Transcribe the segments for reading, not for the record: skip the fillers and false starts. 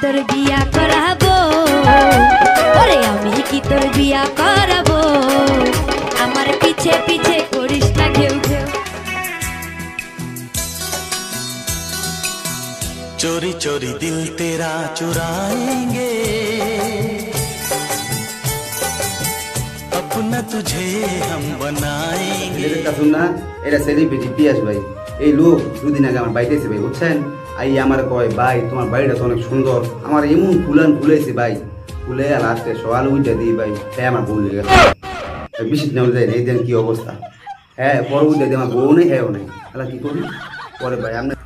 তোর বিয়া করাবো, ওরে আমি কি তোর বিয়া করাবো, আমার পিছে পিছে করিস না ঘেউ ঘেউ। चोरी चोरी दिल तेरा चुराएंगे, अपना तुझे हम बनाएंगे। শুননা এটা সেলিব্রিটি পিয়াস ভাই। এই লোক দুদিন আগে আমার বাড়িতে এসে ভাই, বুঝছেন, আই আমার কয় ভাই তোমার বাড়িটা তো অনেক সুন্দর, আমার এমন ফুলেছে ভাই, ফুলে লাস্টে সকাল উঠে দিই ভাই, হ্যাঁ আমার বউ লেগে বিশেষ নেওয়া যায় এই দেন কি অবস্থা। হ্যাঁ পরবর্তী আমার বউ নেই, হ্যাঁ নেই, তাহলে কি করি পরে ভাই আমরা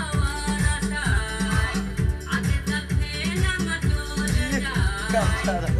Come,